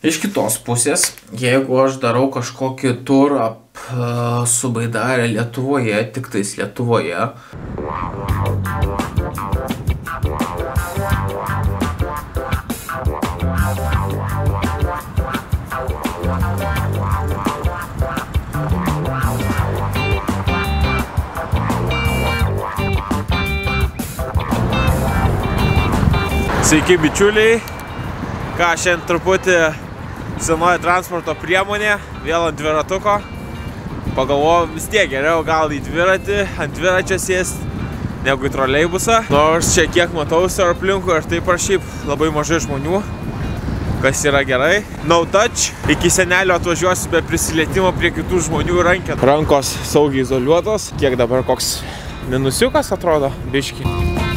Iš kitos pusės, jeigu aš darau kažkokį turą su baidarė Lietuvoje, tik tais Lietuvoje, sveiki bičiuliai, ką šiandien truputį senoji transporto priemonė, vėl ant dviratuko. Pagalvojau, vis tiek geriau gal į dviratį, ant dviračio sėsti, negu į troleibusą. Nors čia kiek matausi ar aplinkui, ir taip ar šiaip labai mažai žmonių, kas yra gerai. No touch, iki senelio atvažiuosiu be prisilietimo prie kitų žmonių rankę. Rankos saugiai izoliuotos, kiek dabar koks minusiukas atrodo, biški.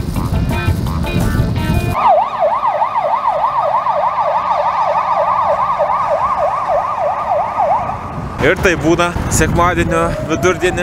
Ir tai būna sekmadienio vidurdienį.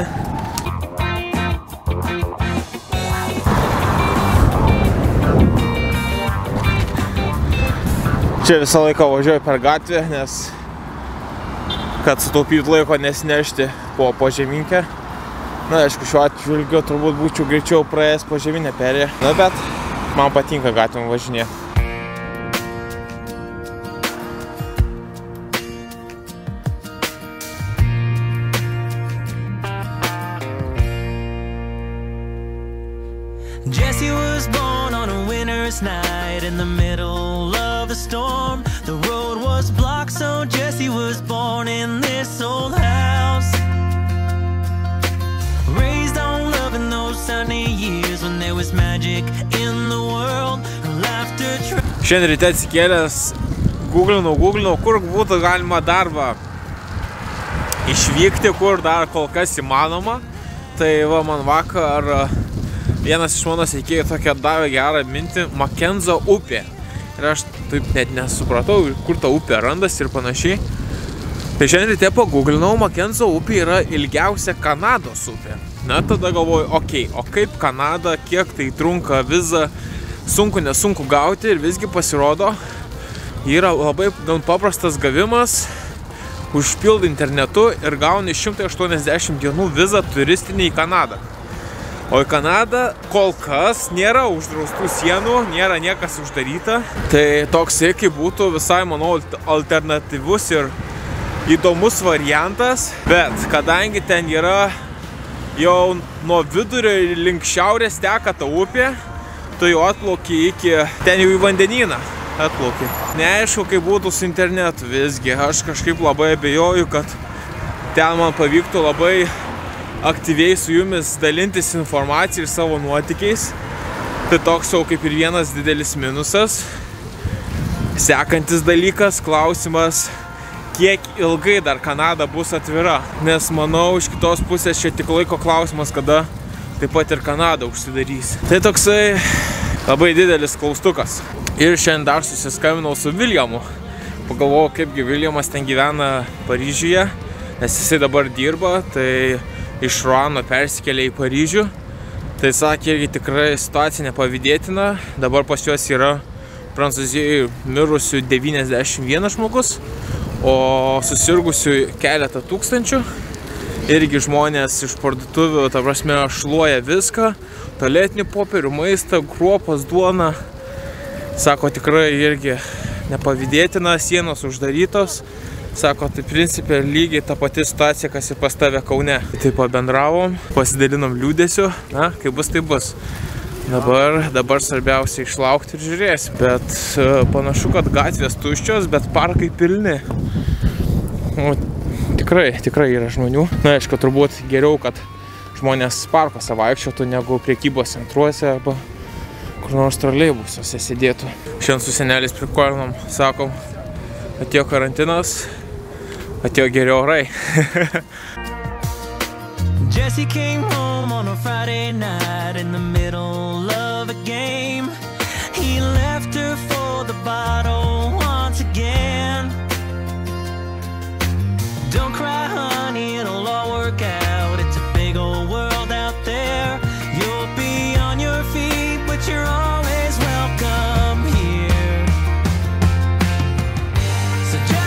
Čia visą laiką važiuoju per gatvę, nes kad sutaupytų laiko nesinešti po požeminkę. Na, aišku, šiuo atžvilgiu turbūt būčiau greičiau praėjęs požeminę perėją. Na, bet man patinka gatvėm važinėti. Jesse was born on a winter's night in the middle of a storm. The road was blocked, so Jesse was born in this old house. Raised on love in those sunny years when there was magic in the world. Laughter. Šiandien ryte atsikėlęs, googlinau, kur būtų galima darbą išvykti, kur dar kol kas įmanoma. Tai va, man vakar vienas iš mano sekėjų tokia davė gerą mintį – Makenzo upė. Ir aš taip net nesupratau, kur ta upė randasi ir panašiai. Tai šiandien ryte paguglinau, Makenzo upė yra ilgiausia Kanados upė. Na, tada galvoju, okei, o kaip Kanada, kiek tai trunka vizą, sunku, nesunku gauti ir visgi pasirodo, yra labai gan paprastas gavimas, užpildi internetu ir gauni 180 dienų vizą turistinį į Kanadą. O į Kanadą kol kas nėra uždraustų sienų, nėra niekas uždaryta. Tai toks irgi būtų visai, manau, alternatyvus ir įdomus variantas. Bet kadangi ten yra jau nuo vidurio link šiaurės teka ta upė, tu jau atplauki iki ten jau į vandenyną atplauki. Neaišku, kaip būtų su internetu visgi. Aš kažkaip labai abejoju, kad ten man pavyktų labai aktyviai su jumis dalintis informaciją ir savo nuotykiais. Tai toks jau kaip ir vienas didelis minusas. Sekantis dalykas, klausimas, kiek ilgai dar Kanada bus atvira. Nes manau, iš kitos pusės čia tik laiko klausimas, kada taip pat ir Kanada užsidarys. Tai toksai labai didelis klaustukas. Ir šiandien dar susiskambinau su Viljamu. Pagalvojau, kaipgi Viljamas ten gyvena Paryžiuje, nes jisai dabar dirba, tai iš Ruano persikėlė į Paryžių. Tai sakė, irgi tikrai situacija nepavydėtina. Dabar pas juos yra Prancūzijoje mirusių 91 žmogus, o susirgusių keletą tūkstančių. Irgi žmonės iš parduotuvių, ta prasme, šluoja viską. Tualetinį popierių, maistą, kruopas, duoną. Sako, tikrai irgi nepavydėtina, sienos uždarytos. Sako, tai principė lygiai ta pati situacija, kas ir pas tave Kaune. Taip pabendravom, pasidalinom liūdėsiu, na, kaip bus, tai bus. Dabar svarbiausia išlaukti ir žiūrėsim. Bet panašu, kad gatvės tuščios, bet parkai pilni. Nu, tikrai yra žmonių. Na, aišku, turbūt geriau, kad žmonės parkuose vaikščiotų, negu prekybos centruose arba kur nors troleibusuose sėdėtų. Šiandien su seneliais prikolinom, sakom, atėjo karantinas, atėjo geri orai. Jesse came home on a Friday night in the middle of a game. He left her for the bottle once again. Don't cry, honey, it'll all work out. It's a big old world out there. You'll be on your feet, but you're always welcome here. So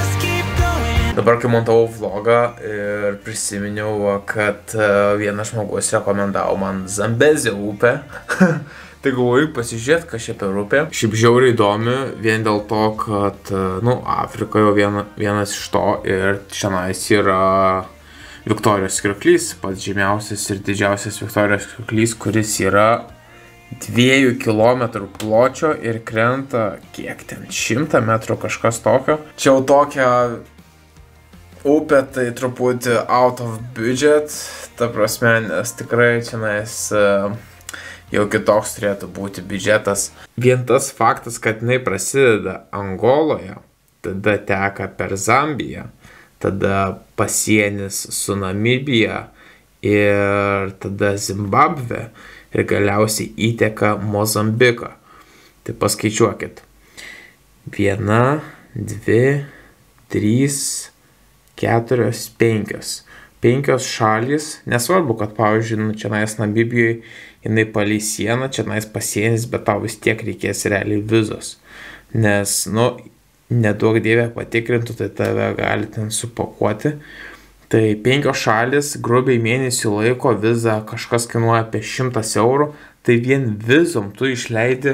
Dabar, kai montavau vlogą ir prisiminiau, kad vienas žmogus rekomendavo man Zambezio upę, tai galvoju pasižiūrėti, kas čia per upė. Šiaip žiauriai įdomi, vien dėl to, kad, Afrikoje vienas iš to ir šiandien yra Viktorijos krioklys, pats žymiausias ir didžiausias Viktorijos krioklys, kuris yra 2 kilometrų pločio ir krenta, kiek ten, 100 metrų kažkas tokio. Čia jau tokia upė, tai truputį out of budget, ta prasme, nes tikrai čionais jau kitoks turėtų būti biudžetas. Vien tas faktas, kad jinai prasideda Angoloje, tada teka per Zambiją, tada pasienis su Namibija ir tada Zimbabvė ir galiausiai įteka Mozambiką. Tai paskaičiuokit. 1, 2, 3, 4, 5. 5 šalys. Nesvarbu, kad, pavyzdžiui, čianais Namibijoje jinai palei sieną, čianais pasienis, bet tau vis tiek reikės realiai vizos. Nes, neduok dievė patikrintų, tai tave gali ten supakuoti. Tai 5 šalis, grubiai mėnesį laiko, viza kažkas kainuoja apie 100 eurų, tai vien vizom tu išleidi,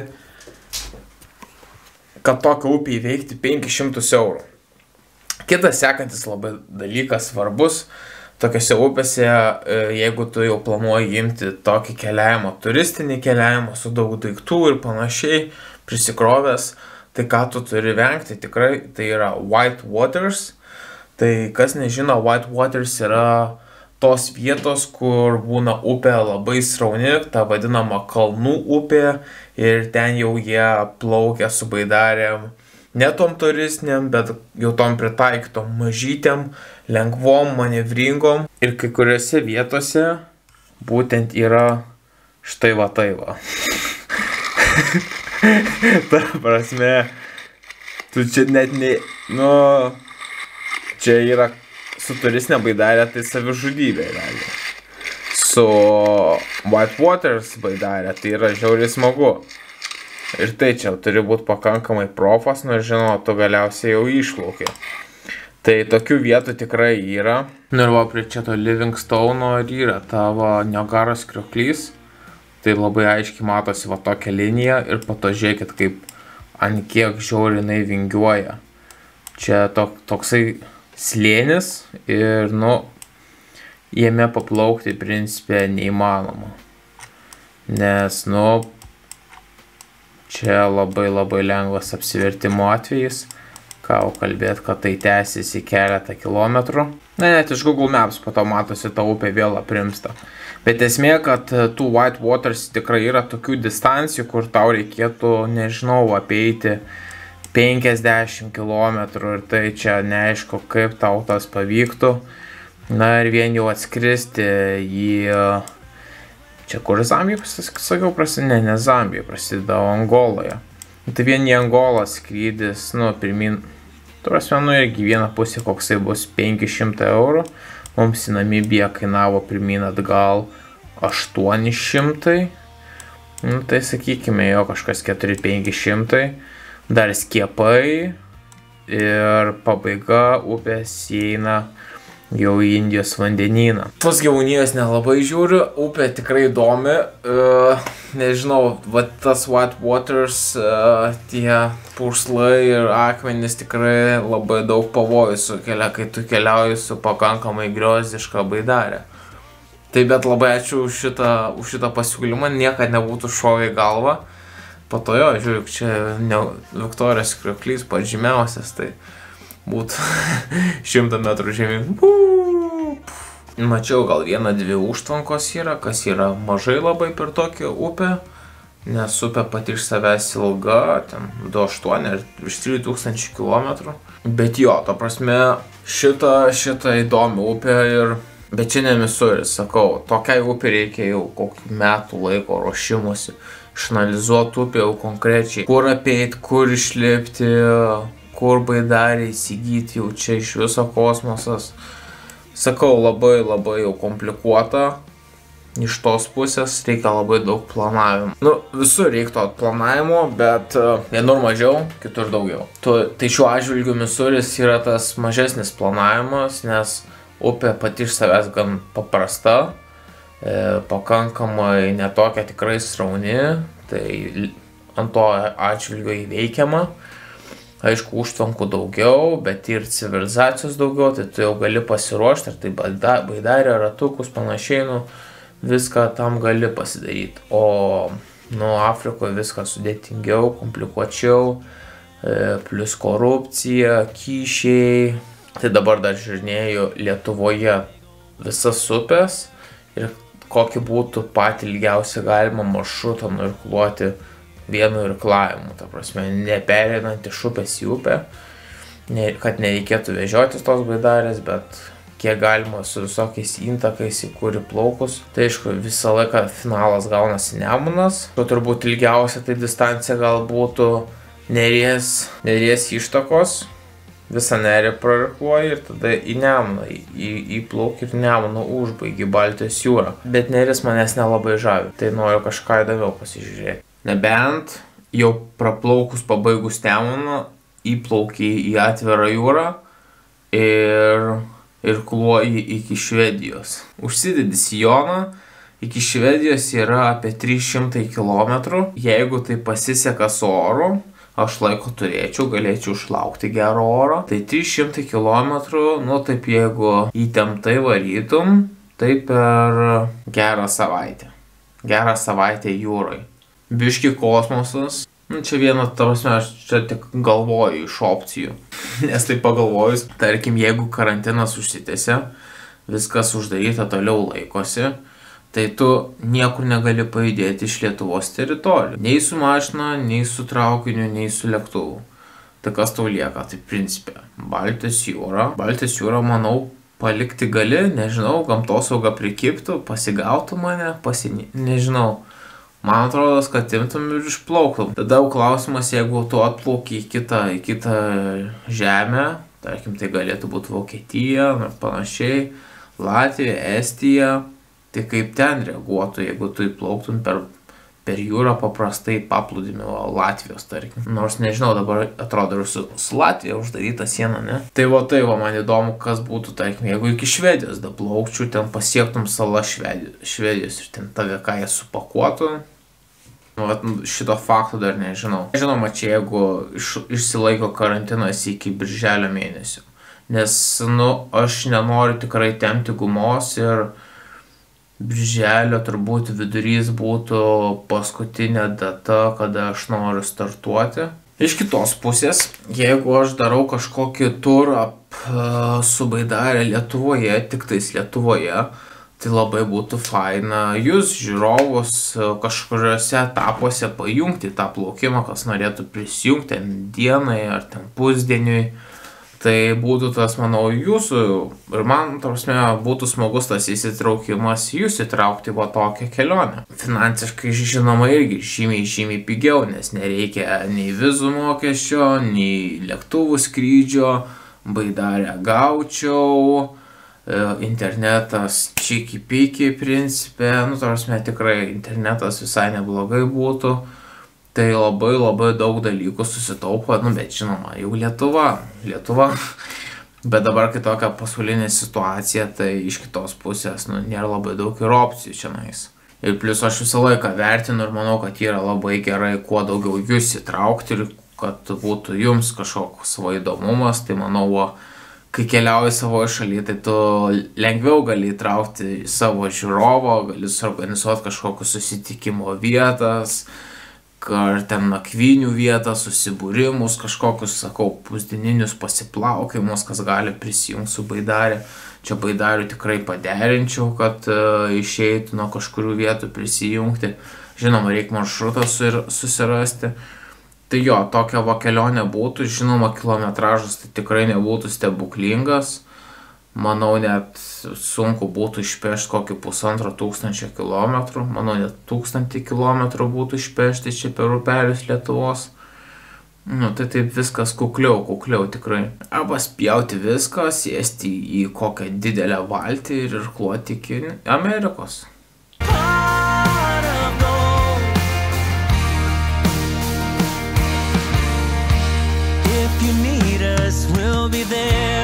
kad tokią upę įveikti 500 eurų. Kitas sekantis labai dalykas svarbus, tokiose upėse, jeigu tu jau planuoji imti tokį keliavimą, turistinį keliavimą su daug daiktų ir panašiai, prisikrovęs, tai ką tu turi vengti tikrai, tai yra white waters. Tai kas nežino, white waters yra tos vietos, kur būna upė labai srauni, ta vadinama kalnų upė, ir ten jau jie plaukia su baidarėm, ne tom turistiniam, bet jau tom pritaikytom mažytėm, lengvom, manevringom. Ir kai kuriuose vietose būtent yra štai va tai va. Ta prasme, tu čia net čia yra su turistinė baidarė, tai savižudybė realiai. Su white waters baidarė, tai yra žiauriai smagu. Ir tai čia turi būti pakankamai profas, žinoma, tu galiausiai jau išplauki. Tai tokių vietų tikrai yra. Ir va, prie čia to Livingstono ir yra tavo Niagaros krioklys. Tai labai aiškiai matosi va tokia linija ir po to žiūrėkit, kaip ant kiek žiauriai jinai vingiuoja. Čia toksai slėnis ir, jame paplaukti principė neįmanoma. Nes, čia labai lengvas apsivertimo atvejis. Ką kalbėt, kad tai tęsiasi keletą kilometrų. Net iš Google Maps po to matosi, ta upė vėl aprimsta. Bet esmė, kad tų white waters tikrai yra tokių distancijų, kur tau reikėtų, apeiti 50 km ir tai čia neaišku, kaip tau tas pavyktų. Ir vien jau atskristi į... Čia kur Zambija, sakiau, prasideda? Ne Zambija, prasideda Angoloje. Tai vien į Angolą skrydis, pirmin... irgi viena pusė koksai bus 500 eurų. Mums į Namibiją kainavo pirmin atgal 800. Tai sakykime, jo kažkas 400-500. Dar skiepai ir pabaiga upės įeina jau į Indijos vandenyną. Tos gyvūnijos nelabai žiūriu, upė tikrai įdomi. Nežinau, tas white waters, tie purslai ir akmenys tikrai labai daug pavojų sukelia, kai tu keliauji su pakankamai griozdiška baidarė. Tai bet labai ačiū už šitą pasiūlymą, niekad nebūtų šovę į galvą. Po to jo, žiūrėk, čia Viktorijos krioklys pats žymiausias, tai būtų 100 metrų žemyn. Mačiau, gal 1-2 užtvankos yra, kas yra mažai labai per tokią upę, nes upė pati iš savęs ilga, ten 2,8 ir virš 3000 km. Bet jo, ta prasme, šitą įdomi upė ir... Bet čia ne Misuris, sakau, tokiai upė reikia jau kokių metų laiko ruošimusi. Išanalizuoti upę jau konkrečiai, kur apeit, kur išlipti, kur baidarį įsigyti, jau čia iš viso kosmosas. Sakau, labai jau komplikuota, iš tos pusės reikia labai daug planavimo. Nu, visur reiktų planavimo, bet vienur mažiau, kitur daugiau. Tai šiuo atžvilgiu Misuris yra tas mažesnis planavimas, nes upė pati iš savęs gan paprasta, pakankamai netokia tikrai srauni, tai ant to atžvilgio įveikiama. Aišku, užtvankų daugiau, bet ir civilizacijos daugiau, tai tu jau gali pasiruošti, ar tai baidarė, ratukus, panašiai, nu, viską tam gali pasidaryti. O, nu, Afrikoje viskas sudėtingiau, komplikuočiau, plus korupcija, kyšiai. Tai dabar dar žiūrinėjau Lietuvoje visas upės ir kokį būtų patį ilgiausią galima maršrutą nuirkluoti vienu irklavimu, ta prasme, nepereinant iš upės į upę, kad nereikėtų vežiotis tos baidarės, bet kiek galima su visokiais intakais į kurį plaukus. Tai aišku, visą laiką finalas gaunasi Nemunas. Turbūt ilgiausia tai distancija gal būtų Neries ištakos, visą Nerį prairkluoji ir tada į Nemuną, įplauki ir Nemuną užbaigi Baltijos jūrą. Bet Neris manęs nelabai žavi, tai noriu kažką įdomiau pasižiūrėti. Nebent jau praplaukus pabaigus Nemuną, įplauki į atvirą jūrą ir kluoji iki Švedijos. Užsidedi sijoną, iki Švedijos yra apie 300 km. Jeigu tai pasiseka su oru, aš laiko turėčiau, galėčiau išlaukti gerą orą. Tai 300 km, nu taip jeigu įtemptai varytum, tai per gerą savaitę. Gerą savaitę jūrai. Biški kosmosas. Čia viena, ta prasme, aš čia tik galvoju iš opcijų. Nes tai pagalvojus, tarkim, jeigu karantinas užsitęsia, viskas uždaryta toliau laikosi, tai tu niekur negali pajudėti iš Lietuvos teritorijų. Nei su mašina, nei su traukiniu, nei su lėktuvu. Tai kas tau lieka? Tai principė, Baltijos jūra. Baltijos jūra, manau, palikti gali, nežinau, gamtosauga prikiptų, pasigautų mane, nežinau. Man atrodo, kad imtum ir išplauktum. Tada jau klausimas, jeigu tu atplauki į kitą žemę, tarkim, tai galėtų būti Vokietija, ir panašiai, Latvija, Estija, tai kaip ten reaguotų, jeigu tu įplauktum per jūrą paprastai paplūdimį Latvijos, tarkim. Nors nežinau, dabar atrodo ir su Latvija uždaryta siena, ne? Tai va, man įdomu, kas būtų, tarkim, jeigu iki Švedijos daplaukčiau, ten pasiektum salą Švedijos ir ten tave ką jie supakuotų. Šito fakto dar nežinau. Žinoma, čia jeigu išsilaiko karantinas iki birželio mėnesio. Nes, nu, aš nenoriu tikrai tempti gumos ir birželio turbūt vidurys būtų paskutinė data, kada aš noriu startuoti. Iš kitos pusės, jeigu aš darau kažkokį turą su baidarė Lietuvoje, tik tais Lietuvoje, tai labai būtų faina jūs, žiūrovus, kažkuriuose etapuose pajungti tą plaukimą, kas norėtų prisijungti ten dienai ar ten pusdieniui. Tai būtų tas, manau, jūsų ir man, tarpsme, būtų smagus tas įsitraukimas jūs įtraukti va tokią kelionę. Finansiškai, žinoma, irgi žymiai pigiau, nes nereikia nei vizų mokesčio, nei lėktuvų skrydžio, baidarę gaučiau, internetas čiki-piki principė, nu, tarpsme, tikrai internetas visai neblogai būtų. Tai labai daug dalykų susitaupo, nu, bet žinoma, jau Lietuva. Bet dabar kai tokia pasaulinė situacija, tai iš kitos pusės, nu, nėra labai daug ir opcijų čionais. Ir plus aš visą laiką vertinu ir manau, kad yra labai gerai kuo daugiau jūs įtraukti ir kad būtų jums kažkoks savo įdomumas, tai manau, kai keliauji savo šalyje, tai tu lengviau gali įtraukti savo žiūrovą, gali suorganizuoti kažkokius susitikimo vietas, ar ten nakvynių vietas, susibūrimus, kažkokius, sakau, pusdieninius pasiplaukimus, kas gali prisijungti su baidarė. Čia baidarių tikrai paderinčiau, kad išeitų nuo kažkurių vietų prisijungti. Žinoma, reikia maršrutą susirasti. Tai jo, tokia va kelionė būtų, žinoma, kilometražas tai tikrai nebūtų stebuklingas. Manau, net sunku būtų išpešti kokį 1500 kilometrų. Manau, net 1000 kilometrų būtų išpešti čia per upelius Lietuvos. Nu, tai taip viskas kukliau tikrai. Arba spjauti viską, sėsti į kokią didelę valtį ir irkluoti iki Amerikos. be there